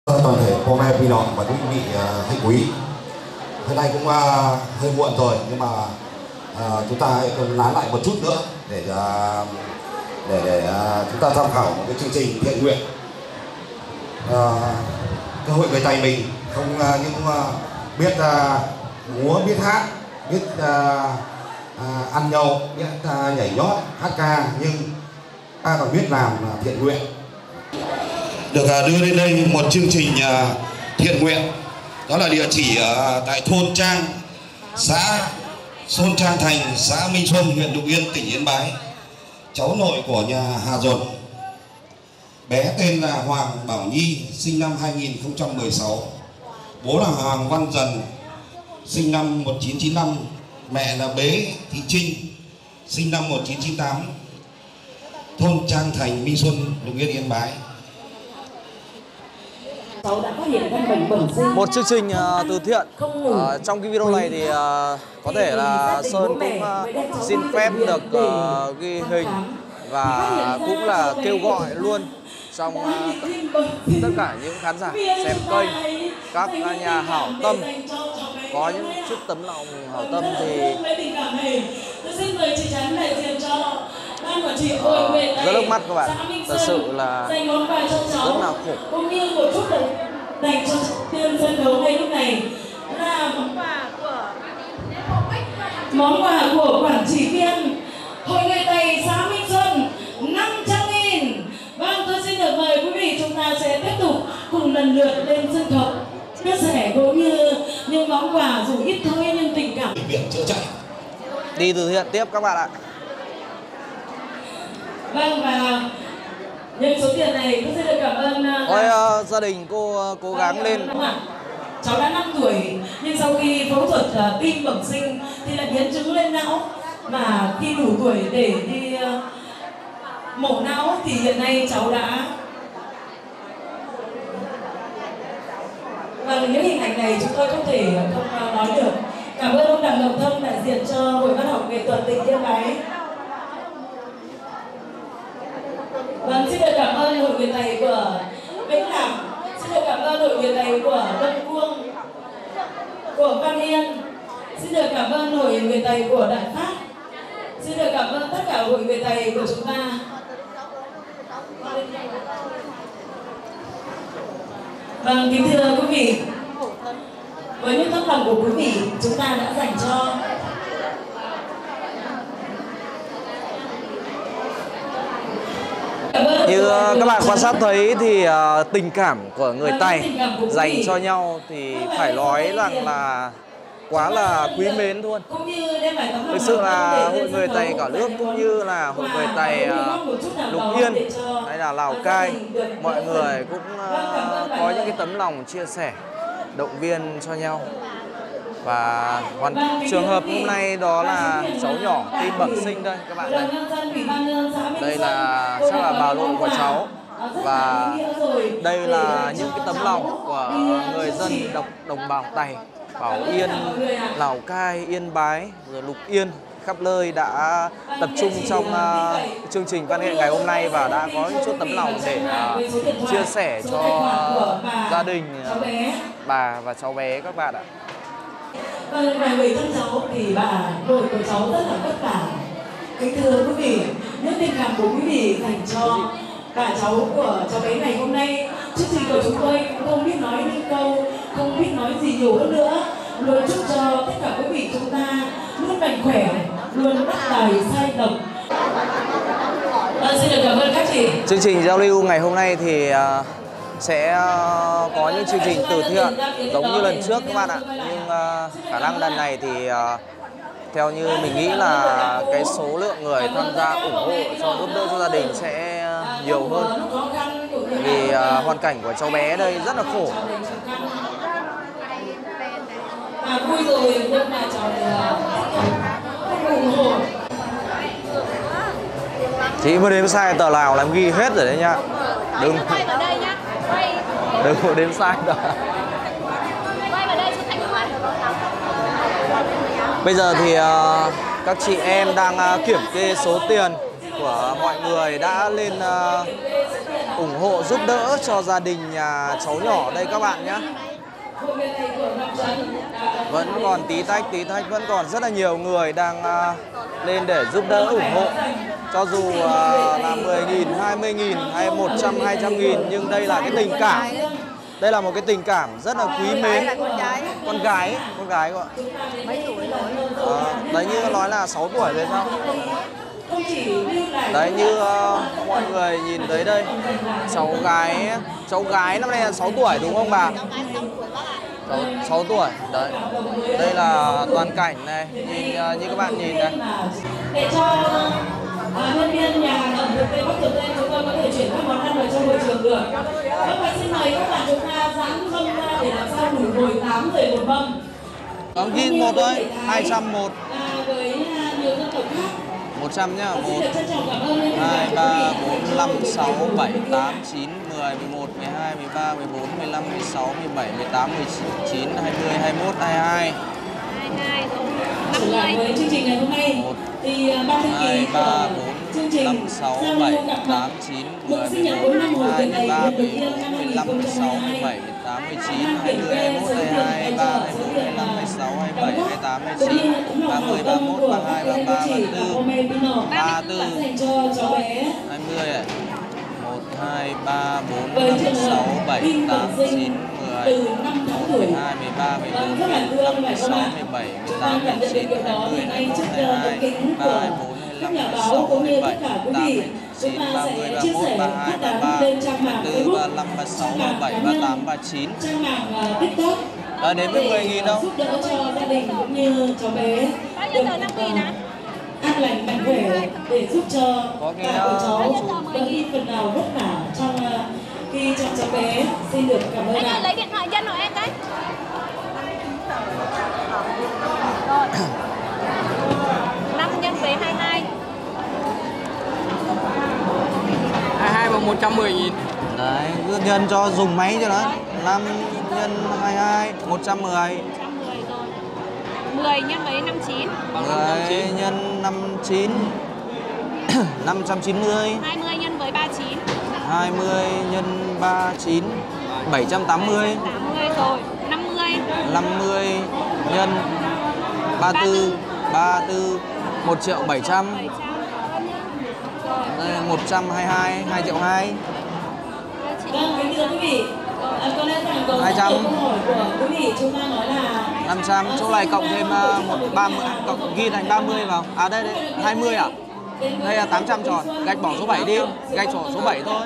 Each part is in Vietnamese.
Toàn thểพ่อแม่พี่น้องvà quý vị khách quý, hôm nay cũng hơi muộn rồi nhưng mà chúng ta hãy nán lại một chút nữa để chúng ta tham khảo một cái chương trình thiện nguyện. Cái hội người Tày mình không những biết múa, biết hát, biết ăn nhậu, biết nhảy nhót, hát ca, nhưng ta còn biết làm thiện nguyện. Được đưa lên đây một chương trình thiện nguyện, đó là địa chỉ tại thôn Trang, xã Xuân Trang Thành, xã Minh Xuân, huyện Lục Yên, tỉnh Yên Bái. Cháu nội của nhà Hà Duật, bé tên là Hoàng Bảo Nhi, sinh năm 2016, bố là Hoàng Văn Dần, sinh năm 1995, mẹ là Bế Thị Trinh, sinh năm 1998, thôn Trang Thành, Minh Xuân, Lục Yên, Yên Bái. Một chương trình từ thiện. Trong cái video này thì có thể là Sơn cũng xin phép được ghi hình và cũng là kêu gọi luôn trong tất cả những khán giả xem kênh, các nhà hảo tâm có những chút tấm lòng hảo tâm thì rất nước mắt các bạn, thật sự là rất là khổ. Cũng như một chút dành cho tiên sân khấu ngay lúc này là món quà của quản trị viên Hội người Tày xã Minh Xuân 500.000. Vâng, tôi xin được mời quý vị, chúng ta sẽ tiếp tục cùng lần lượt lên sân khấu chia sẻ cũng như những món quà dù ít thôi nhưng tình cảm. Bệnh viện chữa chạy. Đi từ thiện tiếp các bạn ạ. Vâng, và những số tiền này tôi xin được cảm ơn gia đình cô cố gắng lên. Cháu đã 5 tuổi nhưng sau khi phẫu thuật tim bẩm sinh thì lại biến chứng lên não, và khi đủ tuổi để đi mổ não thì hiện nay cháu đã. Và những hình ảnh này chúng tôi không thể không nói được. Cảm ơn ông Đặng Ngọc Thông, đại diện cho Hội Văn học Nghệ thuật tỉnh Yên Bái. Vâng, xin được cảm ơn Hội người Tày của Vĩnh Lạc, xin được cảm ơn Hội người Tày của Đông Cuông, của Văn Yên, xin được cảm ơn Hội người Tày của Đại Phát, xin được cảm ơn tất cả Hội người Tày của chúng ta. Vâng, kính thưa quý vị, với những tấm lòng của quý vị, chúng ta đã dành cho như các bạn quan sát thấy thì tình cảm của người Tày dành cho nhau thì phải nói rằng là quá là quý mến luôn. Thực sự là Hội người Tày cả nước cũng như là Hội người Tày Lục Yên hay là Lào Cai, mọi người cũng có những cái tấm lòng chia sẻ, động viên cho nhau. Và trường hợp hôm nay đó là cháu nhỏ tim bẩm sinh đây các bạn đây. Đây là chắc là bà nội của cháu. Và đây là những cái tấm lòng của người dân đồng bào Tày, Bảo Yên, Lào Cai, Yên Bái, rồi Lục Yên, khắp nơi đã tập trung trong chương trình văn nghệ ngày hôm nay và đã có những chút tấm lòng để chia sẻ cho gia đình bà và cháu bé các bạn ạ. Vâng, và người thân cháu thì bà nội của cháu rất là vất vả. Kính thưa quý vị, những tình cảm của quý vị dành cho bà cháu của cháu bé ngày hôm nay, chương trình của chúng tôi cũng không biết nói những câu, không biết nói gì nhiều hơn nữa. Luôn chúc cho tất cả quý vị chúng ta luôn mạnh khỏe, luôn đắc tài sai lộc. Xin được cảm ơn các chị. Chương trình giao lưu ngày hôm nay thì sẽ có những chương trình từ thiện giống như lần trước các bạn ạ, nhưng khả năng lần này thì theo như mình nghĩ là cái số lượng người tham gia ủng hộ cho giúp đỡ cho gia đình sẽ nhiều hơn, vì hoàn cảnh của cháu bé đây rất là khổ. Vui rồi nhưng mà cháu ủng hộ. Chị mới đếm sai tờ nào làm ghi hết rồi đấy nhá. Đừng có đếm sai đâu. Bây giờ thì các chị em đang kiểm kê số tiền của mọi người đã lên ủng hộ giúp đỡ cho gia đình nhà cháu nhỏ đây các bạn nhé. Vẫn còn tí tách, vẫn còn rất là nhiều người đang lên để giúp đỡ ủng hộ. Cho dù là 10.000, 20.000 hay 100, 200.000, nhưng đây là cái tình cảm. Đây là một cái tình cảm rất là quý mến. Con gái gọi. Mấy tuổi rồi? Đấy như nói là 6 tuổi rồi sao? Đấy như mọi người nhìn thấy đây, cháu gái năm nay là 6 tuổi đúng không bà? 6 tuổi. Đấy. Đây là toàn cảnh này, như các bạn nhìn này. Để cho nhân viên nhà hàng ẩm thực Tây Bắc Tử Tây chúng tôi có thể chuyển các món ăn vào trong hội trường được. Vậy xin mời các bạn chúng ta dán mâm ra để làm sao đủ ngồi 8 người một mâm. Ghi một thôi, 201. Với nhiều dân tộc khác. 100 nhá. 1, 2, 3, 4, 5, 6, 7, 8, 9, 10, 11, 12, 13, 14, 15, 16, 17, 18, 19, 20, 21, 22. 22 rồi. Trở lại với chương trình ngày hôm nay thì ban thư ký của chương trình 5, 6, 7, 8, 9, 10, 11, 12, 13, 14, 15, 16, 17, 18, 19, 20, 21, 22, 23, 24, 25, 26, 27, 28, 29, 30, 31, 32, 33, 34, 34, 20 này. 1, 2, 3, 4, 5, 6, 7, 8, 9, 10, 12, 13, 14, 15, 16, 17, 18, 19, 20, 21, 22, 23, 24, 25, 26, 27, 28, 29, 30, 31, 32, 33, 34, 35, 36, 37, 38, 39. Đến với 10.000 đâu? Giúp đỡ cho gia đình cũng như cháu bé được an lành mạnh khỏe để giúp cho cả của cháu đỡ đi phần nào vất vả trong khi cho cháu bé. Xin được cảm ơn ạ. Lấy điện thoại dân của em đấy. Rồi. 5 nhân với 22. 22 bằng 110.000. Đấy, cứ nhân cho dùng máy cho nó. 5 nhân 22, 110. 110 rồi. 10 nhân với 59. 10 nhân 59. 590. 20 nhân với 39. 20 nhân 39. 780. 80 rồi. 50. 50 nhân 34. 34. 1.700.000. 700. Đây là 122, 2.2 triệu. Vâng, kính thưa quý vị, có lẽ rằng câu hỏi của quý vị chúng ta nói là 500, chỗ này cộng thêm 30, cộng ghi thành 30 vào. À đây, 20 à? Đây là 800 tròn, gạch bỏ số 7 đi, gạch bỏ số 7 thôi.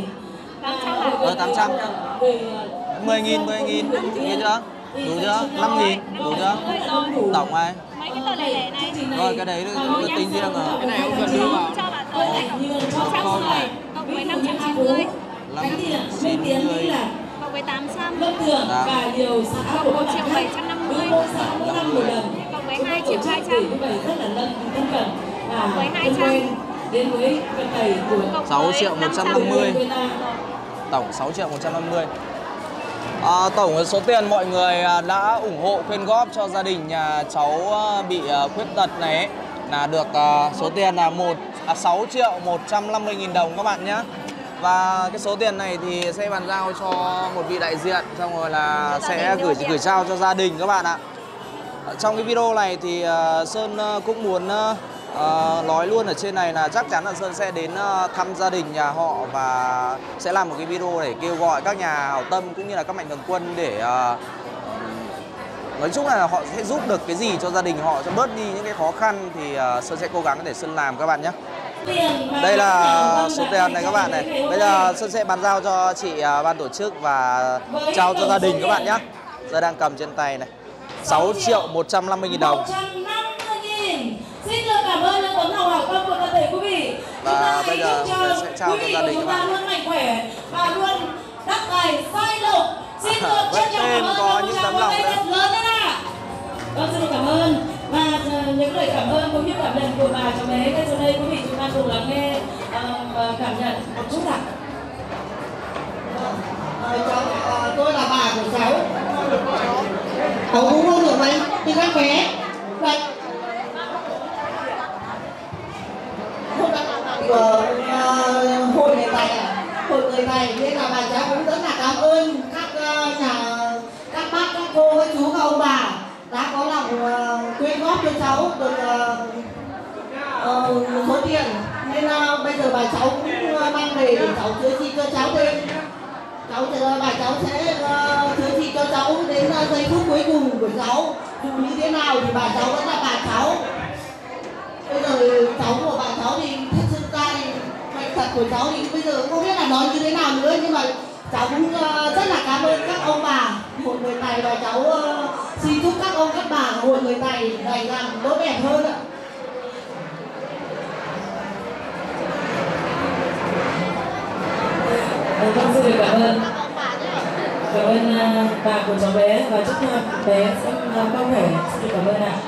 800. 10.000, 10.000, ghi chưa? Đủ chưa? 5.000, đủ chưa? Tổng này. Mấy cái tờ lẻ lẻ này. Rồi cái đấy cứ tính riêng rồi. Cái này không cần đưa vào. Cho bạn rồi. 110 cộng với 590. 590 cộng với 800. Lâm Thường và nhiều xã của các bạn khác 1.750. mỗi xã mỗi năm một lần. Cộng với 2.200.000. Như vậy rất là thân cận và với 200. quen đến với cận thầy của 6.150.000. Tổng 6.150.000. Tổng số tiền mọi người đã ủng hộ quyên góp cho gia đình nhà cháu bị khuyết tật này ấy, là được số tiền là 6.150.000 đồng các bạn nhé. Và cái số tiền này thì sẽ bàn giao cho một vị đại diện, xong rồi là sẽ gửi trao cho gia đình các bạn ạ. Trong cái video này thì Sơn cũng muốn nói luôn ở trên này là chắc chắn là Sơn sẽ đến thăm gia đình nhà họ và sẽ làm một cái video để kêu gọi các nhà hảo tâm cũng như là các mạnh thường quân để nói chung là họ sẽ giúp được cái gì cho gia đình họ, cho bớt đi những cái khó khăn thì Sơn sẽ cố gắng để Sơn làm các bạn nhé. Đây là số tiền này các bạn này. Bây giờ Sơn sẽ bàn giao cho chị ban tổ chức và trao cho gia đình các bạn nhé. Giờ đang cầm trên tay này 6.150.000 đồng. 150.000. Xin được cảm ơn những tấm lòng hảo tâm của toàn thể quý vị. Và bây giờ mình sẽ trao cho gia đình các bạn. Luôn mạnh khỏe và luôn đắc tài sai lộc. Xin được trân trọng cảm ơn có những tấm lòng rất lớn đấy ạ. Vâng, xin được cảm ơn và những lời cảm ơn cũng như cảm nhận của bà cháu bé ngay sau đây quý vị chúng ta cùng lắng nghe và cảm nhận một chút ạ. Tôi là bà của cháu. Cháu cũng không được mấy thì các bé. Vậy hội người tài à? Hội người được một số tiền, nên bây giờ bà cháu cũng mang về để cháu chữa trị cho cháu thêm. Bà cháu sẽ chữa trị cho cháu đến giây phút cuối cùng của cháu. Dù như thế nào thì bà cháu vẫn là bà cháu. Bây giờ cháu của bà cháu thì thật sự ra thì bệnh tật của cháu thì bây giờ không biết là nói như thế nào nữa, nhưng mà cháu cũng rất là cảm ơn các ông bà hội người Tày, và cháu xin chúc các ông các bà hội người Tày ngày càng tốt đẹp hơn ạ. Vâng, xin được cảm ơn bà của cháu bé và chúc bé sẽ cao khỏe. Xin được cảm ơn ạ.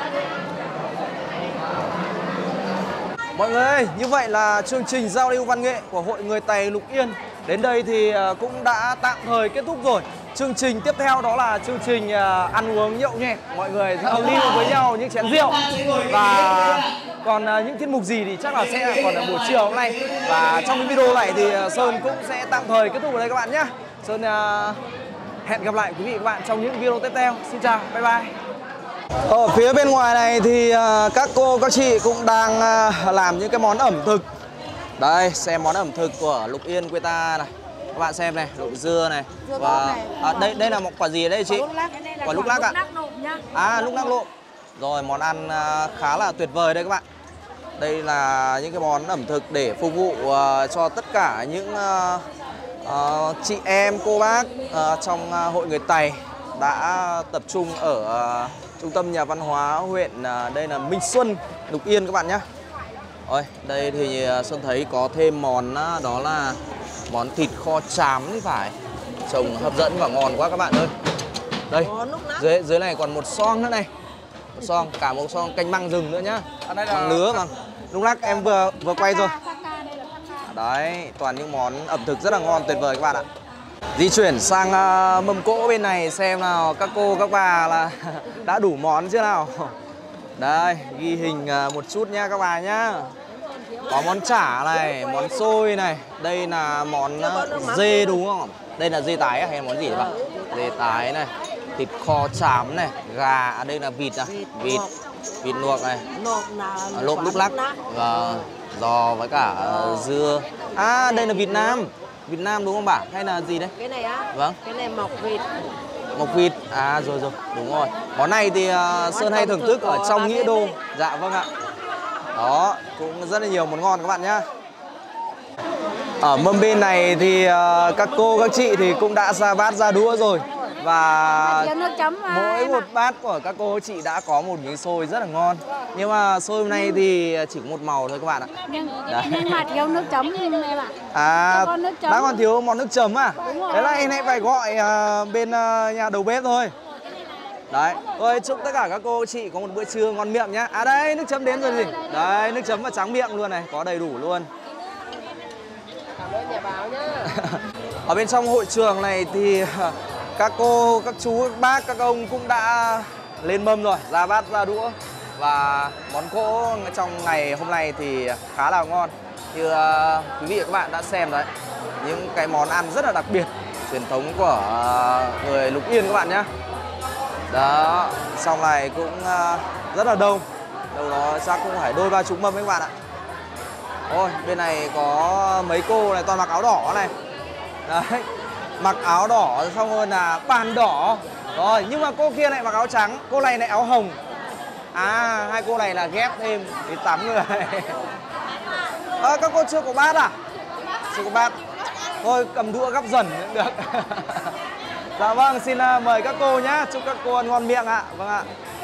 Mọi người ơi, như vậy là chương trình giao lưu văn nghệ của Hội Người Tày Lục Yên đến đây thì cũng đã tạm thời kết thúc rồi. Chương trình tiếp theo đó là chương trình ăn uống nhậu nhẹt, mọi người giao lưu với nhau những chén rượu. Và còn những tiết mục gì thì chắc là sẽ còn ở buổi chiều hôm nay. Và trong cái video này thì Sơn cũng sẽ tạm thời kết thúc ở đây các bạn nhé. Sơn hẹn gặp lại quý vị và các bạn trong những video tiếp theo. Xin chào, bye bye. Ở phía bên ngoài này thì các cô, các chị cũng đang làm những cái món ẩm thực. Đây, xem món ẩm thực của Lục Yên quê ta này. Các bạn xem này, lộn dưa này. Và đây là một quả gì ở đây chị? Quả lúc lắc ạ. À, lúc lắc lộn. Rồi, món ăn khá là tuyệt vời đây các bạn. Đây là những cái món ẩm thực để phục vụ cho tất cả những chị em, cô bác trong Hội Người Tày đã tập trung ở trung tâm nhà văn hóa huyện đây là Minh Xuân, Lục Yên các bạn nhé. Rồi, đây thì Xuân thấy có thêm món đó là món thịt kho trám phải, trông hấp dẫn và ngon quá các bạn ơi. Đây, dưới này còn một xoong nữa này, một xoong, cả một xoong canh măng rừng nữa nhá, măng nứa mà. Lúc lắc em vừa quay rồi. Đấy, toàn những món ẩm thực rất là ngon tuyệt vời các bạn ạ. Di chuyển sang mâm cỗ bên này xem nào các cô các bà là đã đủ món chưa nào. Đây, ghi hình một chút nha các bà nhá. Có món chả này, món xôi này. Đây là món dê đúng không? Đây là dê tái hay là món gì vậy bà? Dê tái này, thịt kho trám này, gà, đây là vịt à? Vịt luộc này, lộn lúc lắc, và giò với cả dưa. À, đây là Việt Nam đúng không bà? Hay là gì đấy? Cái này á? Vâng. Cái này mọc vịt. À rồi, đúng rồi. Món này thì Sơn hay thưởng thức ở trong Nghĩa Đô. Dạ vâng ạ. Đó, cũng rất là nhiều món ngon các bạn nhá. Ở mâm bên này thì các cô, các chị thì cũng đã ra bát ra đũa rồi. Và mỗi một bát của các cô chị đã có một miếng xôi rất là ngon. Nhưng mà xôi hôm nay thì chỉ có một màu thôi các bạn ạ. Nhưng mà thiếu nước chấm em ạ. À, đã còn thiếu món nước chấm à? Thế là em hãy phải gọi bên nhà đầu bếp thôi. Đấy, tôi chúc tất cả các cô chị có một bữa trưa ngon miệng nhá. À đây, nước chấm đến rồi gì? Đấy, nước chấm và tráng miệng luôn này, có đầy đủ luôn. Cảm ơn nhà báo nhá. Ở bên trong hội trường này thì các cô, các chú, các bác, các ông cũng đã lên mâm rồi, ra bát, ra đũa. Và món cỗ trong ngày hôm nay thì khá là ngon. Như quý vị và các bạn đã xem đấy, những cái món ăn rất là đặc biệt, truyền thống của người Lục Yên các bạn nhé. Đó, sau này cũng rất là đông. Đâu đó chắc cũng phải đôi ba chục mâm các bạn ạ. Ôi, bên này có mấy cô này toàn mặc áo đỏ này. Đấy, mặc áo đỏ xong rồi là bàn đỏ. Rồi, nhưng mà cô kia lại mặc áo trắng, cô này lại áo hồng. À, hai cô này là ghép thêm thì 8 người. Các cô chưa có bát à? Chưa có bát. Thôi cầm đũa gắp dần cũng được. Dạ vâng, xin mời các cô nhé. Chúc các cô ăn ngon miệng ạ. Vâng ạ.